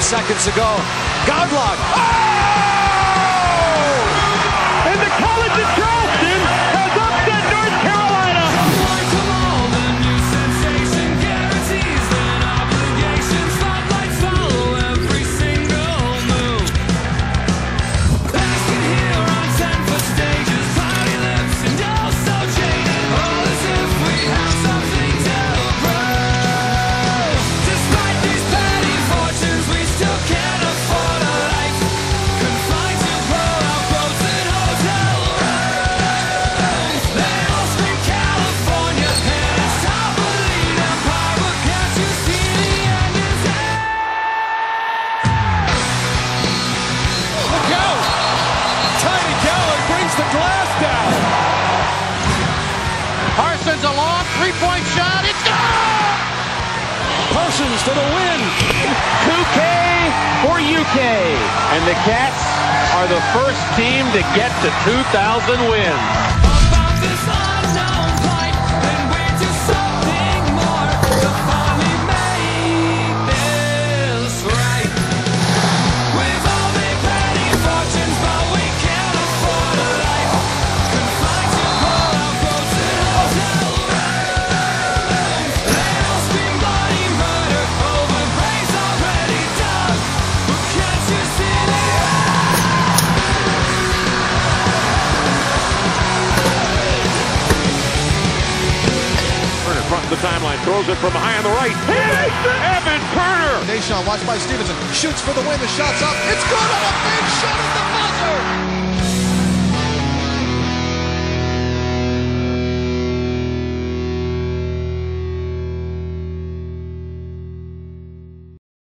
seconds to go. Godlock. Oh! And the College of Charleston has upset North Carolina. Parsons a long three-point shot. It's gone! Parsons for the win. 2K for UK. And the Cats are the first team to get to 2,000 wins. The timeline, throws it from high on the right. Evan Turner. Deshaun, watched by Stevenson, shoots for the win. The shot's up. It's good on a big shot at the buzzer.